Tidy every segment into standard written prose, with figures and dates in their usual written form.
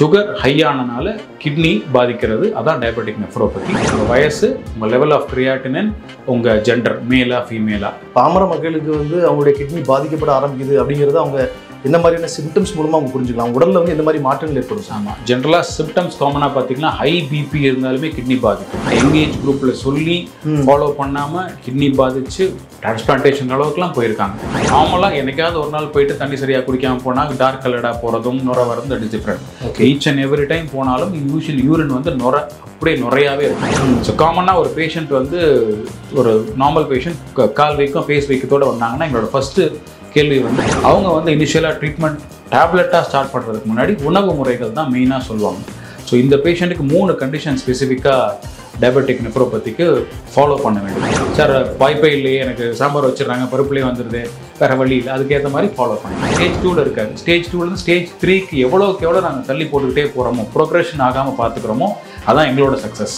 Sugar high ஆனனால kidney பாதிக்கிறது, அதான் diabetic nephropathy. உங்கள் வயசு, உங்கள் லெவல் ஆஃப் கிரியாட்டினின், உங்கள் ஜெண்டர், மேலா ஃபீமேலா. பாமர மக்களுக்கு அவங்களுடைய கிட்னி பாதிக்கப்பட ஆரம்பிக்குது அப்படிங்கிறது அவங்க எந்த மாதிரியான சிம்டம்ஸ் மூலமாக அவங்க புரிஞ்சுக்கலாம்? உடலில் எந்த மாதிரி மாற்றங்கள் ஏற்படும்? ஆமாம், ஜென்ரலாக சிம்டம்ஸ் காமனாக பார்த்தீங்கன்னா ஹை பிபி இருந்தாலுமே கிட்னி பாதிக்கும். எங்கேஜ் குரூப்பில் சொல்லி ஃபாலோ பண்ணாமல் கிட்னி பாதிச்சு டிரான்ஸ்பிளான்டேஷன் அளவுக்குலாம் போயிருக்காங்க. நார்மலாக என்னைக்காவது ஒரு நாள் போயிட்டு தண்ணி சரியாக குடிக்காமல் போனால் டார்க் கலர்டாக போகிறதும் நுர வரதும் that is different. Each and every time போனாலும் யூஷுவல் யூரின் நுர அப்படியே நுரையாகவே இருக்கும். ஸோ காமனாக ஒரு பேஷண்ட் ஒரு நார்மல் பேஷண்ட் கால் வைக்கும் ஃபேஸ் வைக்கத்தோடு வந்தாங்கன்னா எங்களோட ஃபஸ்ட்டு கேள்வி அவங்க இனிஷியலாக ட்ரீட்மெண்ட் டேப்லெட்டாக ஸ்டார்ட் பண்ணுறதுக்கு முன்னாடி உணவு முறைகள் தான் மெயினாக சொல்லுவாங்க. ஸோ இந்த பேஷண்ட்டுக்கு 3 கண்டிஷன் ஸ்பெசிஃபிக்காக டயபெட்டிக் நெஃப்ரோபதிக்கு ஃபாலோ பண்ண வேண்டும். சார் வாய்ப்பே இல்லையே, எனக்கு சாம்பார் வச்சிடறாங்க, பருப்புலேயே வந்துடுது, வேறு வழி இல்லை, அதுக்கேற்ற மாதிரி ஃபாலோ பண்ணுங்கள். ஸ்டேஜ் 2ல் இருக்காது. ஸ்டேஜ் 2லேருந்து ஸ்டேஜ் 3க்கு எவ்வளோக்கு எவ்வளோ நாங்கள் தள்ளி போட்டுக்கிட்டே போகிறோமோ, ப்ரோக்ரெஷன் ஆகாமல் பார்த்துக்கிறோமோ, அதான் எங்களோட சக்ஸஸ்.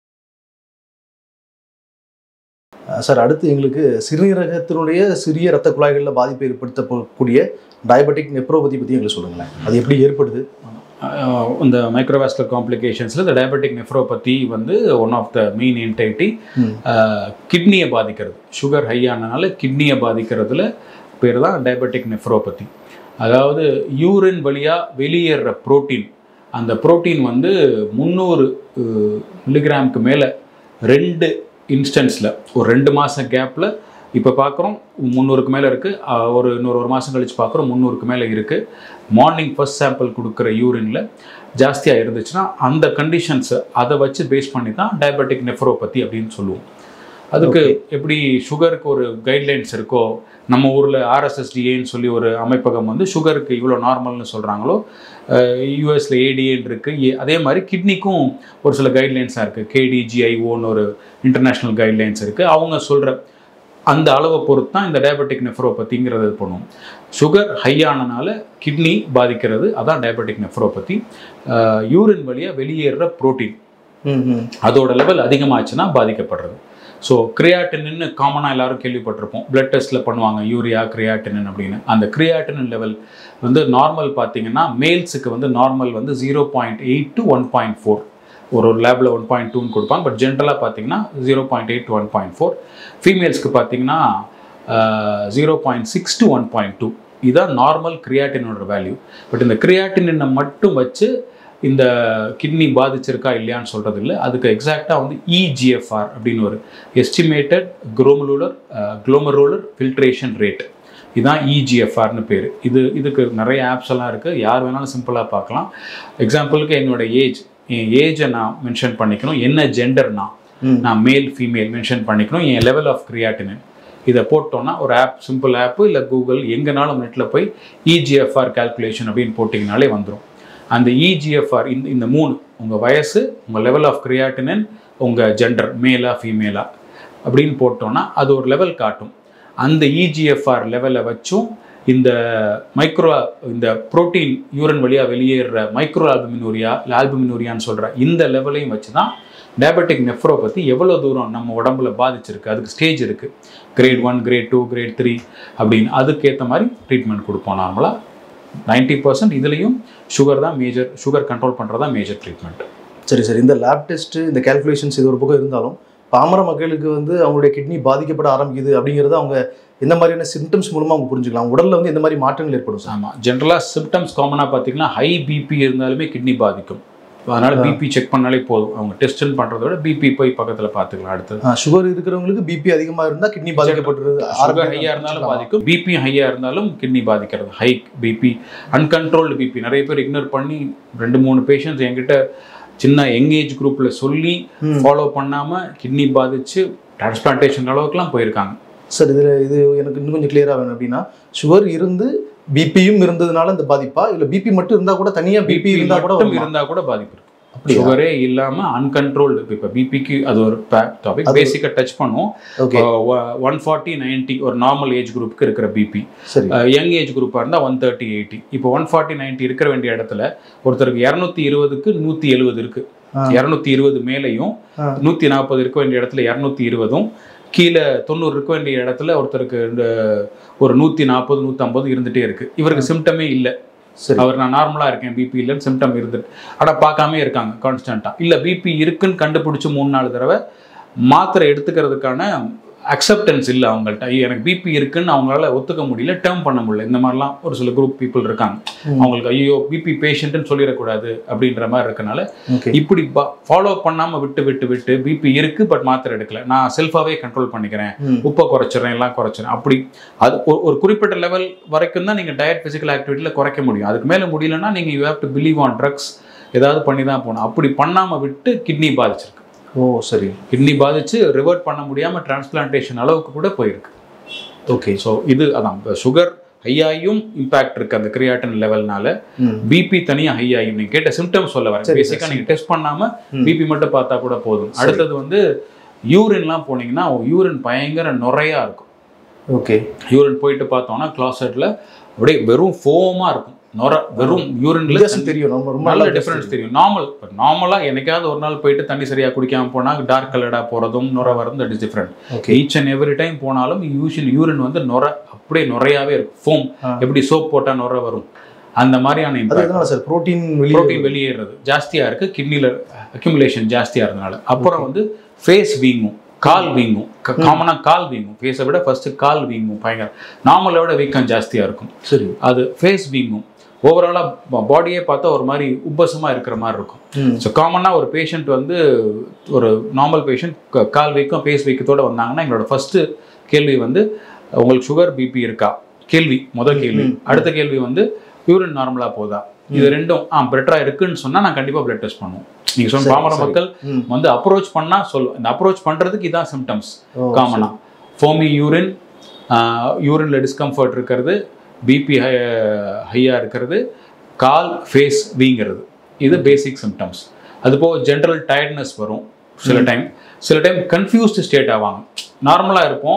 சார், அடுத்து எங்களுக்கு சிறுநீரகத்தினுடைய சிறிய இரத்த குழாய்களில் பாதிப்பை ஏற்படுத்தக்கூடிய டயபெட்டிக் நெஃப்ரோபதி பற்றி எங்களுக்கு சொல்லுங்களேன். அது எப்படி ஏற்படுது? இந்த மைக்ரோவாஸ்குலர் காம்ப்ளிகேஷன்ஸில் இந்த diabetic nephropathy one of the main entity. கிட்னியை பாதிக்கிறது, சுகர் ஹை ஆனனால கிட்னியை பாதிக்கிறதுல பேர் தான் டயபெட்டிக் நெஃப்ரோபதி. அதாவது யூரின் வழியாக வெளியேற புரோட்டீன், அந்த புரோட்டீன் 300 மில்லிகிராமுக்கு மேலே 2 இன்ஸ்டன்ஸில் ஒரு 2 மாதம் கேப்பில் இப்போ பார்க்குறோம் 300க்கு மேலே இருக்குது. இன்னொரு மாதம் கழித்து பார்க்குறோம் 300க்கு மேலே இருக்குது. மார்னிங் ஃபர்ஸ்ட் சாம்பிள் கொடுக்குற யூரினில் ஜாஸ்தியாக இருந்துச்சுன்னா அந்த கண்டிஷன்ஸை அதை வச்சு பேஸ் பண்ணி தான் டயபெட்டிக் நெஃப்ரோபதி அப்படின்னு சொல்லுவோம். அதுக்கு எப்படி சுகருக்கு ஒரு கைட்லைன்ஸ் இருக்கோ, நம்ம ஊரில் RSSDAன்னு சொல்லி ஒரு அமைப்பகம் சுகருக்கு இவ்வளோ நார்மல்னு சொல்கிறாங்களோ, யூஎஸில் ADAன்னு இருக்குது. அதே மாதிரி கிட்னிக்கும் ஒரு சில கைட்லைன்ஸாக இருக்குது. KDGIOன்னு ஒரு இன்டர்நேஷ்னல் கைட்லைன்ஸ் இருக்குது. அவங்க சொல்கிற அந்த அளவை பொறுத்து தான் இந்த டயபெட்டிக் நெஃப்ரோபதிங்கிறது பண்ணுவோம். சுகர் ஹை ஆனனால கிட்னி பாதிக்கிறது, அதான் டயபெட்டிக் நெஃப்ரோபதி. யூரின் வழியாக வெளியேற புரோட்டீன் அதோட லெவல் அதிகமாச்சுன்னா பாதிக்கப்படுறது. ஸோ கிரியாட்டினின்னு காமனாக எல்லாரும் கேள்விப்பட்டிருப்போம். பிளட் டெஸ்ட்டில் பண்ணுவாங்க யூரியா கிரியாட்டினின் அப்படின்னு. அந்த கிரியாட்டினின் லெவல் நார்மல் பார்த்தீங்கன்னா மேல்ஸுக்கு நார்மல் 0.8 to 1.4, ஒரு லேபில் 1.2ன்னு கொடுப்பாங்க. பட் ஜென்ரலாக பார்த்தீங்கன்னா 0.8 to 1.4. ஃபீமேல்ஸ்க்கு பார்த்தீங்கன்னா 0.6 to 1.2. இதுதான் நார்மல் கிரியாட்டினோட வேல்யூ. பட் இந்த கிரியாட்டினை மட்டும் வச்சு இந்த கிட்னி பாதிச்சிருக்கா இல்லையான்னு சொல்கிறது இல்லை. அதுக்கு எக்ஸாக்டாக EGFR அப்படின்னு ஒரு எஸ்டிமேட்டட் குளோமருலர் ஃபில்ட்ரேஷன் ரேட், இதுதான் EGFRனு பேர். இதுக்கு நிறைய ஆப்ஸ் எல்லாம் இருக்குது, யார் வேணாலும் சிம்பிளாக பார்க்கலாம். எக்ஸாம்பிளுக்கு என் ஏஜை நான் மென்ஷன் பண்ணிக்கணும், என்ன ஜெண்டர்னா நான் மேல் ஃபீமேல் மென்ஷன் பண்ணிக்கணும், என் லெவல் ஆஃப் கிரியாட்டினின் இதை போட்டோன்னா ஒரு ஆப், சிம்பிள் ஆப்பு இல்லை கூகுள் எங்கேனாலும் நெட்டில் போய் EGFR கால்குலேஷன் அப்படின்னு போட்டிங்கனாலே வந்துடும். அந்த EGFR இந்த 3, உங்கள் வயசு, உங்கள் லெவல் ஆஃப் கிரியாட்டினின், உங்கள் ஜெண்டர், மேலா ஃபீமேலா அப்படின்னு போட்டோன்னா அது ஒரு லெவல் காட்டும். அந்த EGFR லெவலை வச்சும் இந்த புரோட்டீன் யூரின் வழியாக வெளியேற மைக்ரோ ஆல்புமினூரியான்னு சொல்கிற இந்த லெவலையும் வச்சு தான் டயபெட்டிக் நெஃப்ரோபதி எவ்வளோ தூரம் நம்ம உடம்புல பாதிச்சிருக்கு, அதுக்கு ஸ்டேஜ் இருக்குது. கிரேட் 1, கிரேட் 2, கிரேட் 3 அப்படின்னு அதுக்கேற்ற மாதிரி ட்ரீட்மெண்ட் கொடுப்போம். நார்மலாக 90% இதுலேயும் சுகர் தான் மேஜர், சுகர் கண்ட்ரோல் பண்ணுறது தான் மேஜர் ட்ரீட்மெண்ட். சரி சார், இந்த லேப் டெஸ்ட்டு, இந்த கேல்குலேஷன்ஸ் இது ஒரு பக்கம் இருந்தாலும் பாமர மக்களுக்கு அவங்களுடைய கிட்னி பாதிக்கப்பட ஆரம்பிக்குது அப்படிங்கிறது அவங்க எந்த மாதிரியான சிம்டம்ஸ் மூலமாக அவங்க புரிஞ்சுக்கலாம்? உடலில் எந்த மாதிரி மாற்றங்கள் ஏற்படும்? ஆமாம், ஜென்ரலாக சிம்டம்ஸ் காமனாக பார்த்தீங்கன்னா ஹை பிபி இருந்தாலுமே கிட்னி பாதிக்கும். அதனால் பிபி செக் பண்ணாலே போதும். அவங்க டெஸ்ட் பண்ணுறத விட பிபி போய் பக்கத்தில் பார்த்துக்கலாம். அடுத்து சுகர் இருக்கிறவங்களுக்கு பிபி அதிகமாக இருந்தால் கிட்னி பாதிக்கப்படுறது. சுகர் ஹையாக இருந்தாலும் பாதிக்கும், பிபி ஹையாக இருந்தாலும் கிட்னி பாதிக்கிறது. ஹை பிபி, அன்கண்ட்ரோல்டு பிபி நிறைய பேர் இக்னோர் பண்ணி 2-3 பேஷண்ட்ஸ் என்கிட்ட சின்ன யங்கேஜ் குரூப்பில் சொல்லி ஃபாலோ பண்ணாமல் கிட்னி பாதிச்சு டிரான்ஸ்பிளான்டேஷன் அளவுக்குலாம் போயிருக்காங்க. சார், இது எனக்கு இன்னும் கொஞ்சம் கிளியராக வேணும். அப்படின்னா சுகர் இருந்து பிபியும் இருந்ததுனால இந்த பாதிப்பா, இல்லை பிபி மட்டும் இருந்தால் கூட தனியாக பிபி இருந்தால் கூட பாதிப்பு இருக்கு? சுகரே இல்லாமல் அன்கண்ட்ரோல்டு. இப்போ பிபிக்கு அது ஒரு டாபிக், பேசிக்காக டச் பண்ணுவோம். 140-90 ஒரு நார்மல் ஏஜ் குரூப்புக்கு இருக்கிற பிபி. யங் ஏஜ் குரூப்பாக இருந்தால் 130-80. இப்போ 140-90 இருக்கிற வேண்டிய இடத்துல ஒருத்தருக்கு 220க்கு 170 இருக்குது. 220 மேலேயும் 140 இருக்க வேண்டிய இடத்துல 220ம், கீழே 90 இருக்க வேண்டிய இடத்துல ஒருத்தருக்கு ஒரு 140-150 இருந்துகிட்டே இருக்குது. இவருக்கு சிம்டமே இல்லை. அவர் நான் நார்மலாக இருக்கேன், பிபி இல்லைன்னு சிம்டம் இருந்துட்டு ஆனால் பார்க்காமே இருக்காங்க கான்ஸ்டண்ட்டாக. இல்லை பிபி இருக்குன்னு கண்டுபிடிச்சி 3-4 தடவை மாத்திரை எடுத்துக்கிறதுக்கான அக்செப்டன்ஸ் இல்லை அவங்கள்ட்ட. எனக்கு பிபி இருக்குன்னு அவங்களால ஒத்துக்க முடியல, டேர்ம் பண்ண முடியல. இந்த மாதிரிலாம் ஒரு சில குரூப் பீப்புள் இருக்காங்க. அவங்களுக்கு ஐயோ பிபி பேஷண்ட்டுன்னு சொல்லிடக்கூடாது அப்படின்ற மாதிரி இருக்கனால இப்படி ஃபாலோ பண்ணாமல் விட்டு பிபி இருக்குது பட் மாத்திரை எடுக்கல, நான் செல்ஃபாகவே கண்ட்ரோல் பண்ணிக்கிறேன், உப்பை குறைச்சிட்றேன், எல்லாம் குறைச்சிறேன். அப்படி அது ஒரு குறிப்பிட்ட லெவல் வரைக்கும் தான் நீங்கள் டயட் ஃபிசிக்கல் ஆக்டிவிட்டியில் குறைக்க முடியும். அதுக்கு மேலே முடியலன்னா நீங்கள் you have to believe on drugs, ஏதாவது பண்ணி தான் போகணும். அப்படி பண்ணாமல் விட்டு கிட்னி பாதிச்சிருக்கு. ஓ சரி. கிட்னி பாதிச்சு ரிவர்ட் பண்ண முடியாமல் டிரான்ஸ்பிளான்டேஷன் அளவுக்கு கூட போயிருக்கு. ஓகே. ஸோ இது அதான் சுகர் ஹையாயும் இம்பாக்ட் இருக்குது அந்த கிரியாட்டின் லெவல்னால. பிபி தனியாக ஹையாயும் நீங்கள் கேட்ட சிம்டம்ஸ் சொல்ல வரேன். பேசிக்காக நீங்கள் டெஸ்ட் பண்ணாமல் பிபி மட்டும் பார்த்தா கூட போதும். அடுத்தது வந்து யூரின்லாம் போனீங்கன்னா யூரின் பயங்கர நுரையா இருக்கும். ஓகே. யூரின் போயிட்டு பார்த்தோம்னா கிளாசெட்டில் அப்படியே வெறும் ஃபோமாக இருக்கும். நொர வெறும் யூரின்ல தெரியும், நல்ல டிஃபரன்ஸ் தெரியும். நார்மலாக என்னைக்காவது ஒரு நாள் போயிட்டு தண்ணி சரியாக குடிக்காம போனால் டார்க் கலர்டாக போகிறதும் நுர வரதும் that is different. Each and every time போனாலும் யூரின் வந்து நுர அப்படியே நுரையாவே இருக்கும். ஃபோம் எப்படி சோப் போட்டால் நுர வரும் அந்த மாதிரியான புரோட்டீன் வெளியேறது ஜாஸ்தியாக இருக்குது, கிட்னியில் அக்யூமுலேஷன் ஜாஸ்தியாக இருந்தனால. அப்புறம் வந்து ஃபேஸ் வீங்கும், கால் வீங்கும். காமனாக கால் வீங்கும். ஃபேஸை விட ஃபர்ஸ்ட்டு கால் வீங்கும் பயங்கர. நார்மலை விட வீக்கம் ஜாஸ்தியாக இருக்கும். சரி. அது ஃபேஸ் வீங்கும். ஓவராலாக பாடியே பார்த்தா ஒரு மாதிரி உப்பசமாக இருக்கிற மாதிரி இருக்கும். ஸோ காமனாக ஒரு பேஷண்ட் வந்து ஒரு நார்மல் பேஷண்ட் கால் வீக்கம் ஃபேஸ் வீக்கத்தோடு வந்தாங்கன்னா எங்களோட ஃபஸ்ட்டு கேள்வி வந்து உங்களுக்கு சுகர் பிபி இருக்கா கேள்வி, முதல் கேள்வி. அடுத்த கேள்வி வந்து யூரின் நார்மலாக போதா. இது ரெண்டும் பெட்டராக இருக்குன்னு சொன்னால் நான் கண்டிப்பாக பிளட் டெஸ்ட் பண்ணுவோம். நீங்கள் சொன்ன பாமர மக்கள் வந்து அப்ரோச் பண்ணால் சொல்லுவோம். இந்த அப்ரோச் பண்ணுறதுக்கு இதான் சிம்டம்ஸ் காமனாக. ஃபோமி யூரின், யூரினில் டிஸ்கம்ஃபர்ட் இருக்கிறது, பிபி ஹையாக இருக்கிறது, கால் ஃபேஸ் வீங்கிறது, இது பேசிக் சிம்டம்ஸ். அதுபோக ஜென்ரல் டயர்ட்னஸ் வரும் சில டைம் கன்ஃபியூஸ்டு ஸ்டேட் ஆவாங்க. நார்மலாக இருப்போம்,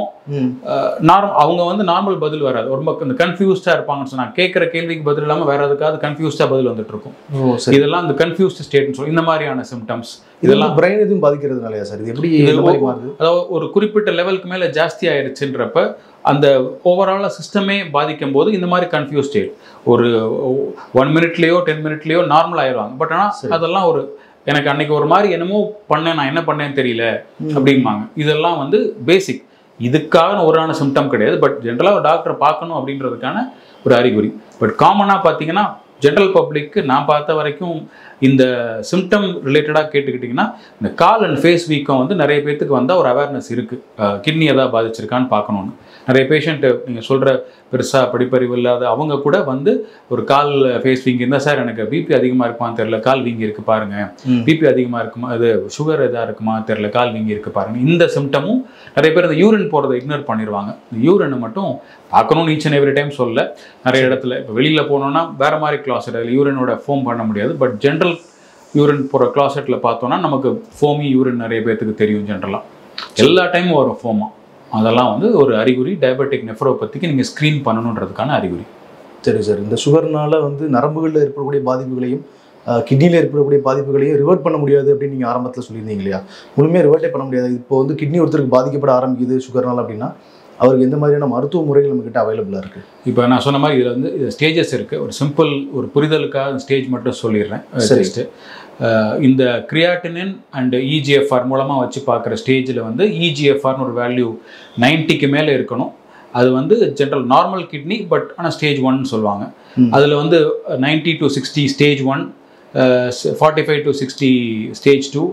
அவங்க வந்து நார்மல் பதில் வராது, ரொம்ப இந்த கன்ஃபியூஸ்டாக இருப்பாங்கன்னு சொன்னால் கேட்குற கேள்விக்கு பதில் இல்லாமல் வேற எதுக்காவது கன்ஃபியூஸ்டாக பதில் வந்துட்டு இருக்கும். இதெல்லாம் இந்த கன்ஃபியூஸ்டு ஸ்டேட்னு சொல்லி இந்த மாதிரியான சிம்டம்ஸ். இதெல்லாம் பிரெயின் எதுவும் பாதிக்கிறதுனாலயா சார்? இது எப்படி அதாவது ஒரு குறிப்பிட்ட லெவலுக்கு மேலே ஜாஸ்தி ஆயிடுச்சுன்றப்ப அந்த ஓவராலாக சிஸ்டமே பாதிக்கும் போது இந்த மாதிரி கன்ஃபியூஸ் ஸ்டேட் ஒரு 1 மினிட்லேயோ 10 மினிட்லேயோ நார்மல் ஆயிடுவாங்க. பட் ஆனால் அதெல்லாம் ஒரு எனக்கு அன்னைக்கு ஒரு மாதிரி என்னமோ பண்ணேன், நான் என்ன பண்ணேன்னு தெரியல அப்படிம்பாங்க. இதெல்லாம் வந்து பேசிக், இதுக்காக ஒரு சிம்டம் கிடையாது. பட் ஜென்ரலாக ஒரு டாக்டரை பார்க்கணும் அப்படின்றதுக்கான ஒரு அறிகுறி. பட் காமனாக பார்த்தீங்கன்னா ஜென்ரல் பப்ளிக்கு நான் பார்த்த வரைக்கும் இந்த சிம்டம் ரிலேட்டடாக கேட்டுக்கிட்டிங்கன்னா இந்த கால் அண்ட் ஃபேஸ் வீக்கம் வந்து நிறைய பேர்த்துக்கு வந்தால் ஒரு அவேர்னஸ் இருக்குது, கிட்னி எதாவது பாதிச்சிருக்கான்னு பார்க்கணுன்னு. நிறைய பேஷண்ட்டு நீங்கள் சொல்கிற பெருசாக படிப்பறிவு இல்லாத அவங்க கூட வந்து ஒரு கால் ஃபேஸ் வீங்கி இருந்தால், சார் எனக்கு பிபி அதிகமாக இருக்குமான்னு தெரில, கால் வீங்கி இருக்குது பாருங்கள், பிபி அதிகமாக இருக்குமா, அது சுகர் எதாக இருக்குமா தெரில, கால் வீங்கி இருக்குது பாருங்கள். இந்த சிம்டமும் நிறைய பேர் இந்த யூரின் போகிறத இக்னோர் பண்ணிடுவாங்க. இந்த யூரினை மட்டும் பார்க்கணும்னு ஈச் அண்ட் எவ்ரி டைம் சொல்ல. நிறைய இடத்துல இப்போ வெளியில் போனோன்னா வேறு மாதிரி கிளாசெட், அதில் யூரினோட ஃபோம் பண்ண முடியாது. பட் ஜென்ரல் யூரின் போகிற கிளாசெட்டில் பார்த்தோன்னா நமக்கு ஃபோமி யூரின் நிறைய பேர்த்துக்கு தெரியும். ஜென்ரலாக எல்லா டைமும் வரும் ஃபோமா. அதெல்லாம் வந்து ஒரு அறிகுறி, டயபெட்டிக் நெஃப்ரோபதிக்கு நீங்கள் ஸ்க்ரீன் பண்ணணுன்றதுக்கான அறிகுறி. சரி சார். இந்த சுகர்னால வந்து நரம்புகளில் ஏற்படக்கூடிய பாதிப்புகளையும் கிட்னியில் ஏற்படக்கூடிய பாதிப்புகளையும் ரிவர்ட் பண்ண முடியாது அப்படின்னு நீங்கள் ஆரம்பத்தில் சொல்லியிருந்தீங்க இல்லையா? முழுமையாக ரிவர்ட்டே பண்ண முடியாது. இப்போ வந்து கிட்னி ஒருத்தருக்கு பாதிக்கப்பட ஆரம்பிக்குது சுகர்னால அப்படின்னா அவருக்கு எந்த மாதிரியான மருத்துவ முறைகள் நம்மக்கிட்ட அவைலபிளாக இருக்குது? இப்போ நான் சொன்ன மாதிரி இதில் வந்து ஸ்டேஜஸ் இருக்குது. ஒரு சிம்பிள் ஒரு புரிதலுக்காக ஸ்டேஜ் மட்டும் சொல்லிடுறேன். ஜஸ்ட்டு இந்த கிரியாட்டினின் அண்ட் இஜிஎஃப்ஆர் மூலமாக வச்சு பார்க்குற ஸ்டேஜில் வந்து இஜிஎஃப்ஆர்னு ஒரு வேல்யூ 90க்கு மேலே இருக்கணும். அது வந்து ஜென்ரல் நார்மல் கிட்னி, பட் ஆனால் ஸ்டேஜ் 1 சொல்லுவாங்க. அதில் வந்து 90 to 60 stage 1, 45 to 60 stage 2,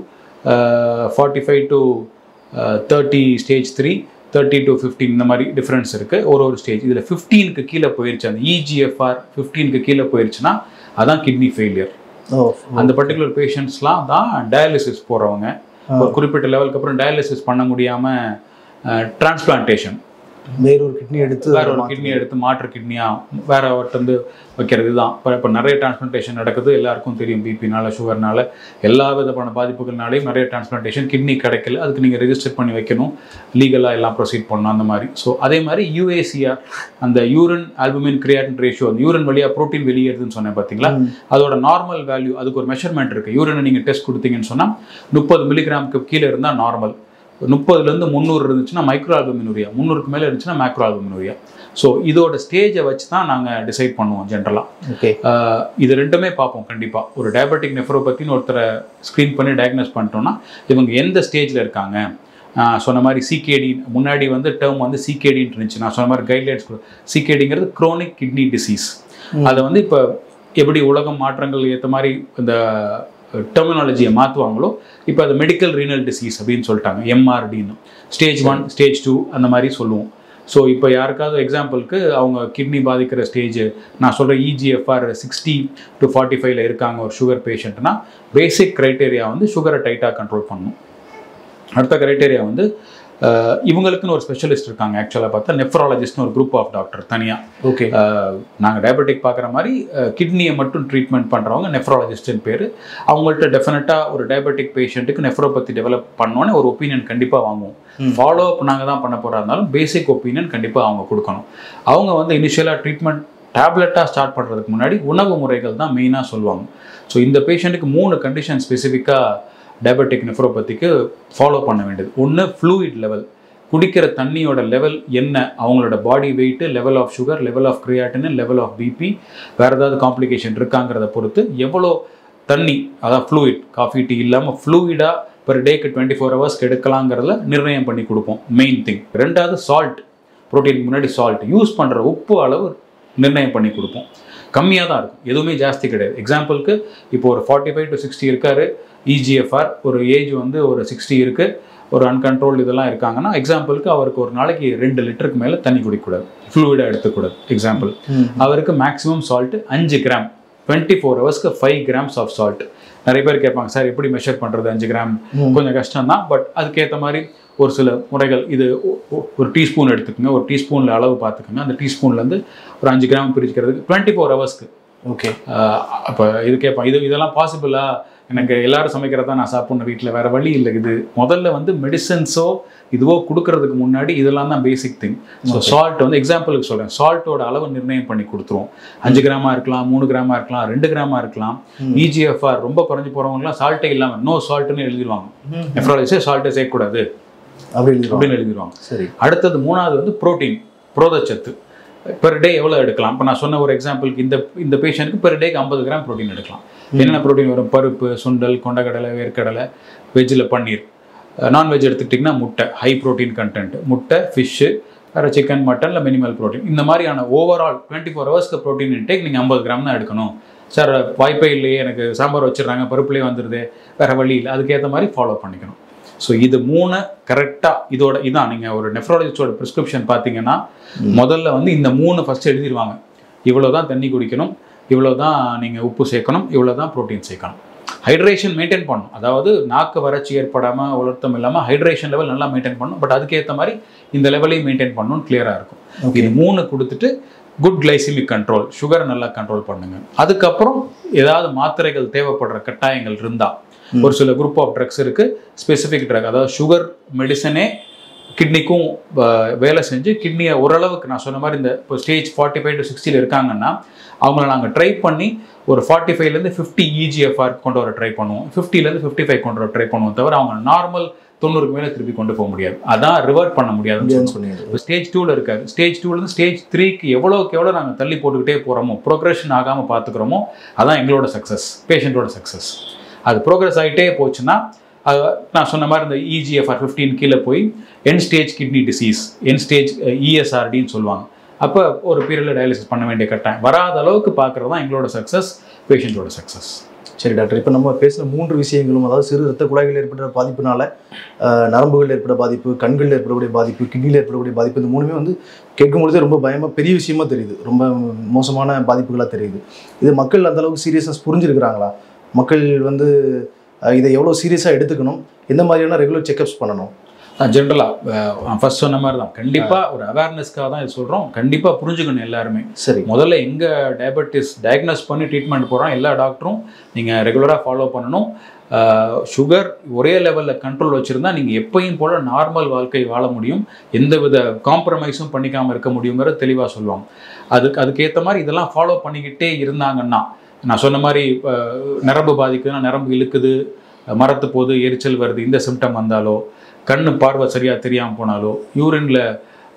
45 to 30 stage 3, 30 to 15 இந்த மாதிரி டிஃப்ரென்ஸ் இருக்குது ஒரு ஸ்டேஜ். இதில் 15க்கு கீழே போயிடுச்சு, அந்த இஜிஎஃப்ஆர் 15க்கு கீழே போயிடுச்சுன்னா அதான் கிட்னி ஃபெயிலியர். அந்த பர்டிகுலர் பேஷண்ட்ஸ்லாம் தான் டயாலிசிஸ் போகிறவங்க. ஒரு குறிப்பிட்ட லெவலுக்கு அப்புறம் டயாலிசிஸ் பண்ண முடியாமல் டிரான்ஸ்பிளான்டேஷன், வேற ஒரு கிட்னி எடுத்து மாற்று கிட்னியாக வேற ஒருத்தந்து வைக்கிறது தான். இப்போ நிறைய டிரான்ஸ்பிளான்டேஷன் நடக்குது, எல்லாருக்கும் தெரியும். பிபினால, சுகர்னால, எல்லா விதமான பாதிப்புகள்னாலையும் நிறைய டிரான்ஸ்பிளான்டேஷன். கிட்னி கிடைக்கல, அதுக்கு நீங்கள் ரெஜிஸ்டர் பண்ணி வைக்கணும், லீகலாக எல்லாம் ப்ரொசீட் பண்ணணும் அந்த மாதிரி. ஸோ அதே மாதிரி யூஏசிஆர், அந்த யூரின் ஆல்புமின் கிரியாட்டின் ரேஷியோ, அந்த யூரின் வழியாக ப்ரோட்டீன் வெளியேறுதுன்னு சொன்னேன் பார்த்தீங்களா, அதோட நார்மல் வேல்யூ, அதுக்கு ஒரு மெஷர்மெண்ட் இருக்குது. யூரினை நீங்கள் டெஸ்ட் கொடுத்தீங்கன்னு சொன்னால் 30 மில்லிகிராமுக்கு கீழே இருந்தால் நார்மல், 30லேருந்து 300 இருந்துச்சுன்னா மைக்ரோ ஆல்புமினுரியா, 300க்கு மேலே இருந்துச்சுன்னா மேக்ரோ ஆல்புமினுரியா. ஸோ இதோட ஸ்டேஜை வச்சு தான் நாங்கள் டிசைட் பண்ணுவோம் ஜென்ரலாக. ஓகே, இது ரெண்டுமே பார்ப்போம் கண்டிப்பாக. ஒரு டயபெட்டிக் நெஃப்ரோபத்தின்னு ஒருத்தரை ஸ்க்ரீன் பண்ணி டயக்னோஸ் பண்ணிட்டோம்னா இவங்க எந்த ஸ்டேஜில் இருக்காங்க. சொன்ன மாதிரி சிகேடி முன்னாடி வந்து டேர்ம் வந்து சிகேடின்னு இருந்துச்சு. நான் சொன்ன மாதிரி கைட்லைன்ஸ் சிகேடிங்கிறது குரோனிக் கிட்னி டிசீஸ். அதை வந்து இப்போ எப்படி உலகம் மாற்றங்கள் ஏற்ற மாதிரி இந்த டெர்மினாலஜியை மாற்றுவாங்களோ இப்போ அது மெடிக்கல் ரீனல் டிசீஸ் அப்படின்னு சொல்லிட்டாங்க, எம்ஆர்டின்னு. ஸ்டேஜ் 1 ஸ்டேஜ் 2 அந்த மாதிரி சொல்லுவோம். ஸோ இப்போ யாருக்காவது எக்ஸாம்பிளுக்கு அவங்க கிட்னி பாதிக்கிற ஸ்டேஜ் நான் சொல்கிற இஜிஎஃப்ஆர் 60 to 45 இருக்காங்க ஒரு சுகர் பேஷண்ட்னா, பேசிக் க்ரைட்டேரியா வந்து சுகரை டைட்டாக கண்ட்ரோல் பண்ணணும். அடுத்த க்ரைட்டேரியா வந்து இவங்களுக்குன்னு ஒரு ஸ்பெஷலிஸ்ட் இருக்காங்க. ஆக்சுவலாக பார்த்தா நெஃப்ராலஜிஸ்ட்னு ஒரு குரூப் ஆஃப் டாக்டர் தனியாக. ஓகே, நாங்கள் டயபெட்டிக் பார்க்குற மாதிரி கிட்னியை மட்டும் ட்ரீட்மெண்ட் பண்ணுறவங்க நெஃப்ராலஜிஸ்ட்னு பேர். அவங்கள்ட்ட டெஃபினட்டாக ஒரு டயபெட்டிக் பேஷண்ட்டுக்கு நெஃப்ரோபதி டெவலப் பண்ணோன்னே ஒரு ஒப்பீனியன் கண்டிப்பாக வாங்குவோம். ஃபாலோ அப் நாங்கள் தான் பண்ண போகிறா இருந்தாலும் பேசிக் ஒப்பீனியன் கண்டிப்பாக அவங்க கொடுக்கணும். அவங்க வந்து இனிஷியலாக ட்ரீட்மெண்ட் டேப்லெட்டாக ஸ்டார்ட் பண்ணுறதுக்கு முன்னாடி உணவு முறைகள் தான் மெயினாக சொல்லுவாங்க. ஸோ இந்த பேஷண்ட்டுக்கு 3 கண்டிஷன் ஸ்பெசிஃபிக்காக டயபெட்டிக் நெஃப்ரோபதிக்கு ஃபாலோ பண்ண வேண்டியது. ஒன்று ஃப்ளூயிட் லெவல், குடிக்கிற தண்ணியோட லெவல் என்ன, அவங்களோட body weight, level of sugar, level of creatine, level of BP, வேறு ஏதாவது காம்ப்ளிகேஷன் இருக்காங்கிறத பொறுத்து எவ்வளோ தண்ணி, அதாவது ஃப்ளூயிட், காஃபி டீ இல்லாமல் ஃப்ளூயிடாக பெர் டேக்கு 24 ஹவர்ஸ்க்கு எடுக்கலாங்கிறதுல நிர்ணயம் பண்ணி கொடுப்போம், மெயின் திங். ரெண்டாவது சால்ட், ப்ரோட்டீனுக்கு முன்னாடி சால்ட், யூஸ் பண்ணுற உப்பு அளவு நிர்ணயம் பண்ணி கொடுப்போம். கம்மியாக தான் இருக்கும், எதுவுமே ஜாஸ்தி கிடையாது. எக்ஸாம்பிளுக்கு இப்போ ஒரு 45 to 60 இருக்காரு இஜிஎஃப்ஆர், ஒரு ஏஜ் வந்து ஒரு 60 இருக்குது, ஒரு அன்கண்ட்ரோல்டு இதெல்லாம் இருக்காங்கன்னா எக்ஸாம்பிளுக்கு அவருக்கு ஒரு நாளைக்கு 2 லிட்டருக்கு மேலே தண்ணி குடிக்கக்கூடாது, ஃப்ளூயிடாக எடுத்துக்கூடாது. எக்ஸாம்பிள் அவருக்கு மேக்ஸிமம் சால்ட்டு 5 கிராம், 24 ஹவர்ஸ்க்கு 5 grams ஆஃப் சால்ட். நிறைய பேர் கேட்பாங்க, சார் எப்படி மெஷர் பண்ணுறது 5 கிராம், கொஞ்சம் கஷ்டம் தான். பட் அதுக்கேற்ற மாதிரி ஒரு சில முறைகள். இது ஒரு டீஸ்பூன் எடுத்துக்கோங்க, ஒரு டீஸ்பூனில் அளவு பார்த்துக்கோங்க. அந்த டீஸ்பூன்லேருந்து ஒரு 5 கிராம் பிரிக்கிறதுக்கு 24 ஹவர்ஸ்க்கு. ஓகே, அப்போ இது கேட்பான், இதெல்லாம் பாசிபிளா? எனக்கு எல்லாரும் சமைக்கிறதா நான் சாப்பிட்ணும் வீட்டில், வேறு வழி இல்லை. இது முதல்ல வந்து மெடிசன்ஸோ இதுவோ கொடுக்கறதுக்கு முன்னாடி இதெல்லாம் தான் பேசிக் திங். ஸோ சால்ட் வந்து எக்ஸாம்பிளுக்கு சொல்கிறேன், சால்ட்டோட அளவு நிர்ணயம் பண்ணி கொடுத்துருவோம். 5 கிராமாக இருக்கலாம், 3 கிராமாக இருக்கலாம், 2 கிராமாக இருக்கலாம். இஜிஎஃப்ஆர் ரொம்ப குறைஞ்சி போகிறவங்களாம் சால்ட்டே இல்லாமல் நோ சால்ட்டுன்னு எழுதிடுவாங்க. நெஃப்ராலஜிஸ்ட் சால்ட்டே சேர்க்கக்கூடாது அப்படின்னு எழுதிடுவாங்க. சரி, அடுத்தது 3வது வந்து ப்ரோட்டீன், புரதச்சத்து. பெர் டே எவ்வளோ எடுக்கலாம்? இப்போ நான் சொன்ன ஒரு எக்ஸாம்பிளுக்கு இந்த பேஷண்ட்டுக்கு பெர் டேக்கு 50 கிராம் ப்ரோட்டீன் எடுக்கலாம். என்னென்ன ப்ரோட்டீன் வரும்? பருப்பு, சுண்டல், கொண்டக்கடலை, வேர்க்கடலை, வெஜ்ஜில் பன்னீர். நான்வெஜ் எடுத்துக்கிட்டிங்கன்னா முட்டை, ஹை ப்ரோட்டீன் கண்டென்ட், முட்டை, ஃபிஷ்ஷு, வேறு சிக்கன், மட்டனில் மினிமல் ப்ரோட்டீன். இந்த மாதிரியான ஓவரால் 24 ஹவர்ஸ்க்கு ப்ரோட்டீன் இன்டேக் நீங்கள் 50 கிராம் தான் எடுக்கணும். சார் வாய்ப்பே இல்லையே, எனக்கு சாம்பார் வச்சிடுறாங்க, பருப்புலேயே வந்துடுது, வேறு வழி இல்லை, அதுக்கேற்ற மாதிரி ஃபாலோ பண்ணிக்கணும். ஸோ இது 3 கரெக்டாக இதான் நீங்கள் ஒரு நெஃப்ராலஜிஸ்டோட ப்ரிஸ்கிரிப்ஷன் பார்த்தீங்கன்னா முதல்ல வந்து இந்த 3 ஃபஸ்ட்டு எழுதிடுவாங்க. இவ்வளோ தான் தண்ணி குடிக்கணும், இவ்வளோ தான் நீங்கள் உப்பு சேர்க்கணும், இவ்வளோ தான் ப்ரோட்டீன் சேர்க்கணும். ஹைட்ரேஷன் மெயின்டைன் பண்ணணும், அதாவது நாக்கு வறட்சி ஏற்படாமல், உலர்த்தம் இல்லாமல் ஹைட்ரேஷன் லெவல் நல்லா மெயின்டைன் பண்ணணும். பட் அதுக்கேற்ற மாதிரி இந்த லெவலையும் மெயின்டைன் பண்ணணும்னு கிளியராக இருக்கும். இது 3 கொடுத்துட்டு குட் கிளைசிமிக் கண்ட்ரோல், சுகரை நல்லா கண்ட்ரோல் பண்ணுங்க. அதுக்கப்புறம் ஏதாவது மாத்திரைகள் தேவைப்படுற கட்டாயங்கள் இருந்தால், ஒரு சில குரூப் ஆஃப் ட்ரக்ஸ் இருக்குது, ஸ்பெசிஃபிக் ட்ரக், அதாவது சுகர் மெடிசனே கிட்னிக்கும் வேலை செஞ்சு கிட்னியை ஓரளவுக்கு நான் சொன்ன மாதிரி இந்த இப்போ ஸ்டேஜ் 45 to 60 இருக்காங்கன்னா அவங்கள நாங்கள் ட்ரை பண்ணி ஒரு 45லேருந்து 50 இஜிஎஃப்ஆர் கொண்டு வர ட்ரை பண்ணுவோம், 50லேருந்து 55 கொண்டு வர ட்ரை பண்ணுவோம். தவிர அவங்க நார்மல் 90க்கு மேலே திருப்பி கொண்டு போக முடியாது, அதான் ரிவர்ட் பண்ண முடியாதுன்னு சொன்னீங்க. இப்போ ஸ்டேஜ் 2ல் இருக்காரு, ஸ்டேஜ் 2லேருந்து ஸ்டேஜ் 3க்கு எவ்வளோக்கு எவ்வளோ நாங்கள் தள்ளி போட்டுக்கிட்டே போகிறோமோ, ப்ரோக்ரெஷன் ஆகாமல் பார்த்துக்கிறோமோ, அதான் எங்களோட சக்ஸஸ், பேஷண்ட்டோட சக்ஸஸ். அது ப்ரோக்ரஸ் ஆகிட்டே போச்சுன்னா நான் சொன்ன மாதிரி இந்த இஜிஎஃப்ஆர் 15 கீழே போய் end stage kidney disease, end stage இஎஸ்ஆர்டின்னு சொல்லுவாங்க. அப்போ ஒரு பீரியடில் டயாலிசிஸ் பண்ண வேண்டிய கட்டாயம் வராத அளவுக்கு பார்க்குறது தான் எங்களோட சக்ஸஸ், பேஷண்ட்டோட சக்ஸஸ். சரி டாக்டர், இப்போ நம்ம பேசின 3 விஷயங்களும், அதாவது சிறு ரத்த குழாய்கள் ஏற்படுற பாதிப்புனால நரம்புகள் ஏற்பட பாதிப்பு, கண்களில் ஏற்படக்கூடிய பாதிப்பு, கிட்னியில் ஏற்படக்கூடிய பாதிப்பு, இந்த 3மே வந்து கேட்கும்பொழுதே ரொம்ப பயமாக பெரிய விஷயமா தெரியுது, ரொம்ப மோசமான பாதிப்புகளாக தெரியுது. இது மக்கள் அந்தளவுக்கு சீரியஸ்னஸ் புரிஞ்சுருக்கிறாங்களா? மக்கள் வந்து இதை எவ்வளோ சீரியஸாக எடுத்துக்கணும், எந்த மாதிரியான ரெகுலர் செக்அப்ஸ் பண்ணணும்? ஜென்ரலாக ஃபர்ஸ்ட் சொன்ன மாதிரி தான், கண்டிப்பாக ஒரு அவேர்னஸ்க்காக தான் இது சொல்கிறோம். கண்டிப்பாக புரிஞ்சுக்கணும் எல்லாருமே. சரி, முதல்ல எங்கே டயபெட்டிஸ் டயக்னோஸ் பண்ணி ட்ரீட்மெண்ட் போகிறோம் எல்லா டாக்டரும் நீங்கள் ரெகுலராக ஃபாலோ பண்ணணும். சுகர் ஒரே லெவலில் கண்ட்ரோல் வச்சுருந்தா நீங்கள் எப்பயும் போல் நார்மல் வாழ்க்கை வாழ முடியும், எந்தவித காம்ப்ரமைஸும் பண்ணிக்காமல் இருக்க முடியுங்கிறத தெளிவாக சொல்லுவாங்க. அதுக்கேற்ற மாதிரி இதெல்லாம் ஃபாலோ பண்ணிக்கிட்டே இருந்தாங்கன்னா, நான் சொன்ன மாதிரி நரம்பு பாதிக்குதுன்னா நரம்பு இழுக்குது, மரத்து போது, எரிச்சல் வருது, இந்த சிம்டம் வந்தாலோ, கண்ணு பார்வை சரியாக தெரியாமல் போனாலோ, யூரினில்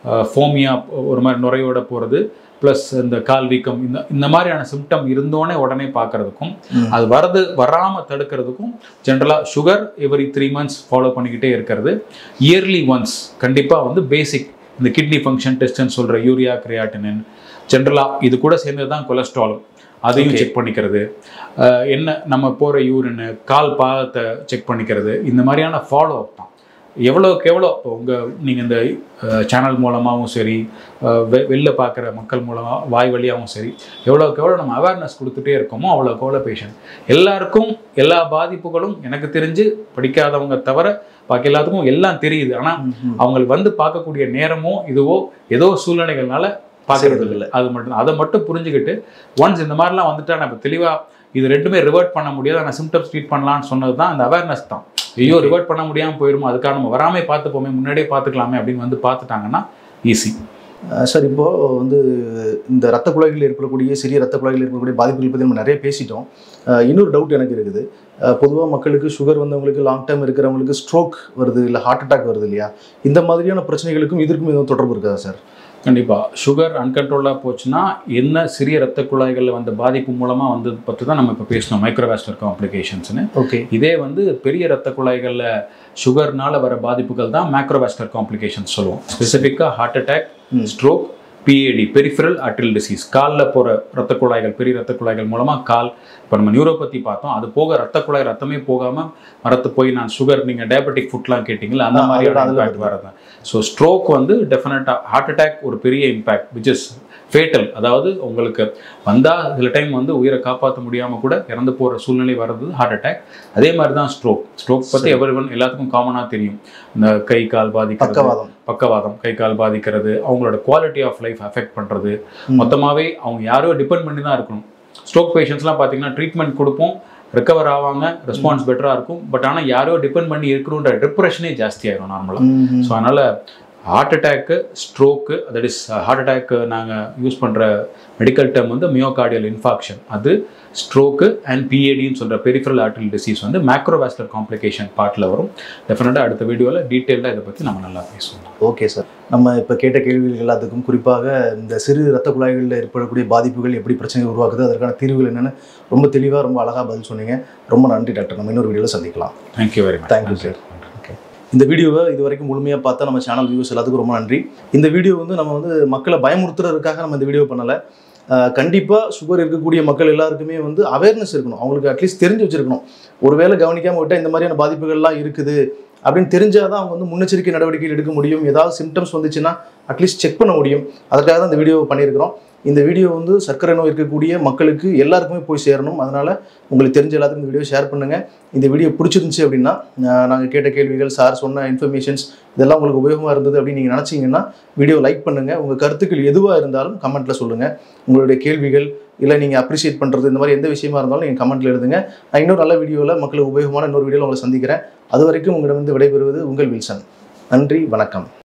ஃபோமியாக ஒரு மாதிரி நுரையோட போகிறது, ப்ளஸ் இந்த கால் வீக்கம், இந்த மாதிரியான சிம்டம் இருந்தோடனே உடனே பார்க்குறதுக்கும், அது வராமல் தடுக்கிறதுக்கும் ஜென்ரலாக சுகர் எவ்ரி 3 months ஃபாலோ பண்ணிக்கிட்டே இருக்கிறது. இயர்லி ஒன்ஸ் கண்டிப்பாக வந்து பேசிக் இந்த கிட்னி ஃபங்க்ஷன் டெஸ்ட்னு சொல்கிற யூரியா, கிரியாட்டினின், ஜென்ரலாக இது கூட சேர்ந்தது தான் கொலஸ்ட்ராலும், அதையும் செக் பண்ணிக்கிறது, என்ன நம்ம போகிற யூரின்னு, கால் பாதத்தை செக் பண்ணிக்கிறது, இந்த மாதிரியான ஃபாலோ அப் தான். எவ்வளோக்கு எவ்வளோ நீங்கள் இந்த சேனல் மூலமாகவும் சரி, வெளில பார்க்குற மக்கள் மூலமாக வாய் வழியாகவும் சரி, எவ்வளோக்கு எவ்வளோ நம்ம அவேர்னஸ் கொடுத்துட்டே இருக்கோமோ அவ்வளோக்கு எவ்வளோ பேஷண்ட் எல்லாருக்கும் எல்லா பாதிப்புகளும் எனக்கு தெரிஞ்சு படிக்காதவங்க தவிர பாக்கி எல்லாத்துக்கும் எல்லாம் தெரியுது. ஆனால் அவங்களுக்கு வந்து பார்க்கக்கூடிய நேரமோ இதுவோ ஏதோ சூழ்நிலைகள்னால பார்க்கறது இல்லை. அதை மட்டும் புரிஞ்சுக்கிட்டு ஒன்ஸ் இந்த மாதிரிலாம் வந்துட்டா நம்ம தெளிவாக இது ரெண்டுமே ரிவர்ட் பண்ண முடியாது, ஆனால் சிம்டம்ஸ் ட்ரீட் பண்ணலான்னு சொன்னது தான் அந்த அவேர்னஸ் தான். ஐயோ ரிவர்ட் பண்ண முடியாமல் போயிடுமோ, அதுக்காக நம்ம வராமே பார்த்துப்போமே, முன்னாடியே பார்த்துக்கலாமே அப்படின்னு வந்து பார்த்துட்டாங்கன்னா ஈஸி. சார், இப்போது வந்து இந்த ரத்த குழாய்களில் ஏற்படக்கூடிய சிறிய ரத்த குழாய்களில் ஏற்படக்கூடிய பாதிப்புகள் பற்றி நம்ம நிறைய பேசிட்டோம். இன்னொரு டவுட் எனக்கு இருக்குது. பொதுவாக மக்களுக்கு சுகர் வந்தவங்களுக்கு, லாங் டேர்ம் இருக்கிறவங்களுக்கு ஸ்ட்ரோக் வருது, இல்லை ஹார்ட் அட்டாக் வருது இல்லையா? இந்த மாதிரியான பிரச்சனைகளுக்கும் இதற்கும் எதுவும் தொடர்பு இருக்காதா சார்? கண்டிப்பாக. சுகர் அன்கண்ட்ரோலாக போச்சுன்னா என்ன சிறிய ரத்த குழாய்களில் வந்த பாதிப்பு மூலமாக வந்தது பற்றி தான் நம்ம இப்போ பேசணும், மைக்ரோவாஸ்குலர் காம்ப்ளிகேஷன்ஸ்னு. ஓகே. இதே வந்து பெரிய ரத்த குழாய்களில் சுகர்னால வர பாதிப்புகள் தான் மேக்ரோவாஸ்குலர் காம்ப்ளிகேஷன்ஸ் சொல்லுவோம். ஸ்பெசிஃபிக்காக heart attack, stroke, PAD, peripheral arterial disease, காலில் போகிற ரத்த குழாய்கள், பெரிய ரத்த குழாய்கள் மூலமாக கால், இப்போ நம்ம நியூரோபதி பார்த்தோம், அது போக ரத்த குழாய் ரத்தமே போகாமல் மரத்து போய் நான் சுகர், நீங்கள் டயபெட்டிக் ஃபுட்லாம் கேட்டிங்களா, அந்த மாதிரியான இம்பேக்ட் வரது. ஸோ ஸ்ட்ரோக் வந்து டெஃபினட்டாக, ஹார்ட் அட்டாக் ஒரு பெரிய இம்பேக்ட் விச் இஸ் ஃபேட்டல், அதாவது உங்களுக்கு வந்தால் சில டைம் வந்து உயிரை காப்பாற்ற முடியாமல் கூட இறந்து போகிற சூழ்நிலை வர்றது ஹார்ட் அட்டாக். அதே மாதிரி தான் ஸ்ட்ரோக் பற்றி எல்லாத்துக்கும் காமனாக தெரியும். இந்த கை கால் பாதிக்கிறது, பக்கவாதம், கை கால் பாதிக்கிறது, அவங்களோட குவாலிட்டி ஆஃப் லைஃப் அஃபெக்ட் பண்ணுறது, மொத்தமாகவே அவங்க யாரோ டிபெண்ட் பண்ணி தான் இருக்கணும். ஸ்ட்ரோக் பேஷண்ட்ஸ்லாம் பார்த்தீங்கன்னா ட்ரீட்மெண்ட் கொடுப்போம், ரெக்கவர் ஆவாங்க, ரெஸ்பான்ஸ் பெட்டராக இருக்கும். பட் ஆனால் யாரோ டிபெண்ட் பண்ணி இருக்கணுன்ற டிப்ரெஷனே ஜாஸ்தியாகிடும் நார்மலாக. ஸோ அதனால் ஹார்ட் அட்டாக்கு, ஸ்ட்ரோக்கு, தட் இஸ் ஹார்ட் அட்டாக்கு நாங்கள் யூஸ் பண்ணுற மெடிக்கல் டேர்ம் வந்து மியோகார்டியல் இன்ஃபாக்ஷன், அது ஸ்ட்ரோக்கு அண்ட் PADன்னு சொல்கிற பெரிஃபரல் ஆர்டரியல் டிசீஸ் வந்து மேக்ரோவாஸ்குலர் காம்ப்ளிகேஷன் பார்ட்டில் வரும். டெஃபினட்டாக அடுத்த வீடியோவில் டீட்டெயிலாக இதை பற்றி நம்ம நல்லா பேசுவோம். ஓகே சார், நம்ம இப்போ கேட்ட கேள்விகள் எல்லாத்துக்கும், குறிப்பாக இந்த சிறு ரத்த குழாய்களில் ஏற்படக்கூடிய பாதிப்புகள் எப்படி பிரச்சனை உருவாக்குது, அதற்கான தீர்வுகள் என்னென்னு ரொம்ப தெளிவாக, ரொம்ப அழகாக பதில் சொன்னீங்க. ரொம்ப நன்றி டாக்டர். நம்ம இன்னொரு வீடியோவில் சந்திக்கலாம். Thank you very much. Thank you sir. இந்த வீடியோவை இது வரைக்கும் முழுமையாக பார்த்தா நம்ம சேனல் வியூஸ் எல்லாத்துக்கும் ரொம்ப நன்றி. இந்த வீடியோ வந்து நம்ம வந்து மக்களை பயமுறுத்துறதுக்காக நம்ம இந்த வீடியோ பண்ணலை. கண்டிப்பாக சுகர் இருக்கக்கூடிய மக்கள் எல்லாருக்குமே வந்து அவேர்னஸ் இருக்கணும், அவங்களுக்கு அட்லீஸ்ட் தெரிஞ்சு வச்சுருக்கணும். ஒருவேளை கவனிக்காமல் விட்டால் இந்த மாதிரியான பாதிப்புகள்லாம் இருக்குது அப்படின்னு தெரிஞ்சால் தான் அவங்க வந்து முன்னெச்சரிக்கை நடவடிக்கைகள் எடுக்க முடியும். ஏதாவது சிம்டம்ஸ் வந்துச்சுன்னா அட்லீஸ்ட் செக் பண்ண முடியும். அதுக்காக தான் இந்த வீடியோ பண்ணியிருக்கிறோம். இந்த வீடியோ வந்து சர்க்கரை நோய் இருக்கக்கூடிய மக்களுக்கு எல்லாருக்குமே போய் சேரணும். அதனால் உங்களுக்கு தெரிஞ்ச எல்லாத்துக்கும் இந்த வீடியோ ஷேர் பண்ணுங்கள். இந்த வீடியோ பிடிச்சிருந்துச்சி அப்படின்னா, நாங்கள் கேட்ட கேள்விகள், சார் சொன்ன இன்ஃபர்மேஷன்ஸ் இதெல்லாம் உங்களுக்கு உபயோகமாக இருந்தது அப்படின்னு நீங்கள் நினச்சிங்கன்னா வீடியோ லைக் பண்ணுங்கள். உங்கள் கருத்துக்கள் எதுவாக இருந்தாலும் கமெண்ட்டில் சொல்லுங்கள். உங்களுடைய கேள்விகள், இல்லை நீங்கள் அப்ரிஷியேட் பண்ணுறது, இந்த மாதிரி எந்த விஷயமா இருந்தாலும் நீங்கள் கமெண்ட்டில் எழுதுங்க. நான் இன்னொரு நல்ல வீடியோவில், மக்களுக்கு உபயோகமான இன்னொரு வீடியோவில் உங்களை சந்திக்கிறேன். அது வரைக்கும் உங்களிடம் விடைபெறுவது உங்கள் வில்சன். நன்றி, வணக்கம்.